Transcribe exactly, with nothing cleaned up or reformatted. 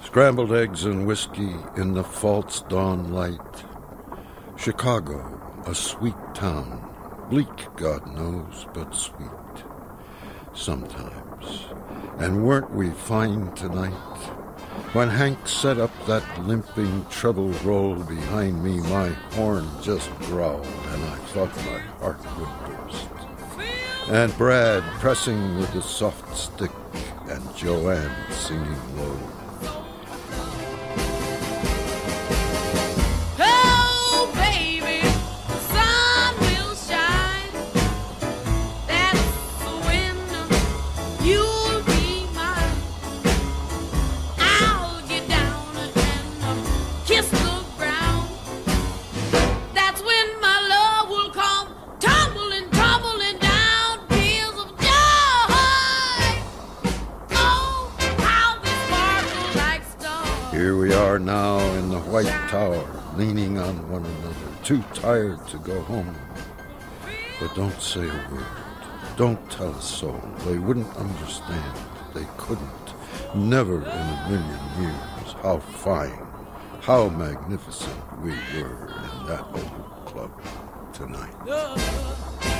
Scrambled eggs and whiskey in the false dawn light. Chicago, a sweet town. Bleak, God knows, but sweet. Sometimes. And weren't we fine tonight? When Hank set up that limping treble roll behind me, my horn just growled, and I thought my heart would burst. And Brad pressing with the soft stick, and Joanne singing low. Here we are now in the White Tower, leaning on one another, too tired to go home. But don't say a word. Don't tell a soul. They wouldn't understand. They couldn't. Never in a million years. How fine, how magnificent we were in that old club tonight.